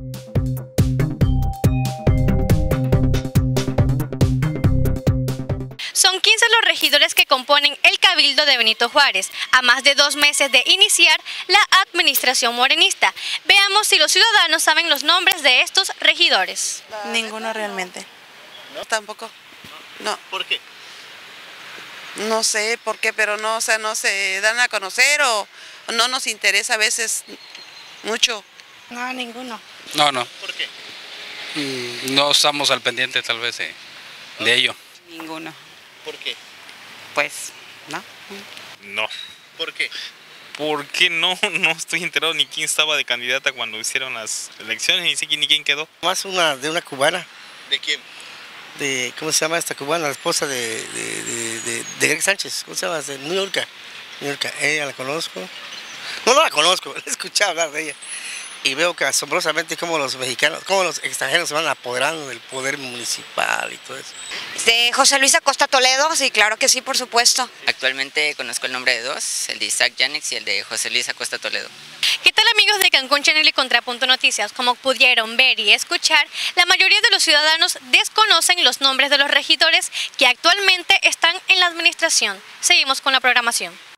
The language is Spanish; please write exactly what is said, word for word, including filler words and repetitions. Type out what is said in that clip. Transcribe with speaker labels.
Speaker 1: Son quince los regidores que componen el Cabildo de Benito Juárez, a más de dos meses de iniciar la administración morenista. Veamos si los ciudadanos saben los nombres de estos regidores.
Speaker 2: Ninguno realmente.
Speaker 3: ¿No? Tampoco. No.
Speaker 4: ¿Por qué?
Speaker 3: No sé por qué, pero no, o sea, no se dan a conocer o no nos interesa a veces mucho.
Speaker 2: No, ninguno.
Speaker 5: No, no.
Speaker 4: ¿Por qué?
Speaker 5: Mm, No estamos al pendiente tal vez de, de ello.
Speaker 2: Ninguno.
Speaker 4: ¿Por qué?
Speaker 2: Pues, ¿no?
Speaker 4: No. ¿Por qué? ¿Por qué no? No estoy enterado ni quién estaba de candidata cuando hicieron las elecciones, ni sé quién ni quién quedó.
Speaker 6: Más una de una cubana,
Speaker 4: ¿De quién?
Speaker 6: de, ¿cómo se llama esta cubana? La esposa de, de, de, de, de Greg Sánchez, ¿cómo se llama? De New York. New York, ella la conozco. No, no la conozco, he escuchado hablar de ella. Y veo que asombrosamente como los mexicanos, como los extranjeros se van apoderando del poder municipal y todo eso.
Speaker 7: De José Luis Acosta Toledo, sí, claro que sí, por supuesto.
Speaker 8: Actualmente conozco el nombre de dos, el de Isaac Yanex y el de José Luis Acosta Toledo.
Speaker 1: ¿Qué tal, amigos de Cancún Channel y Contrapunto Noticias? Como pudieron ver y escuchar, la mayoría de los ciudadanos desconocen los nombres de los regidores que actualmente están en la administración. Seguimos con la programación.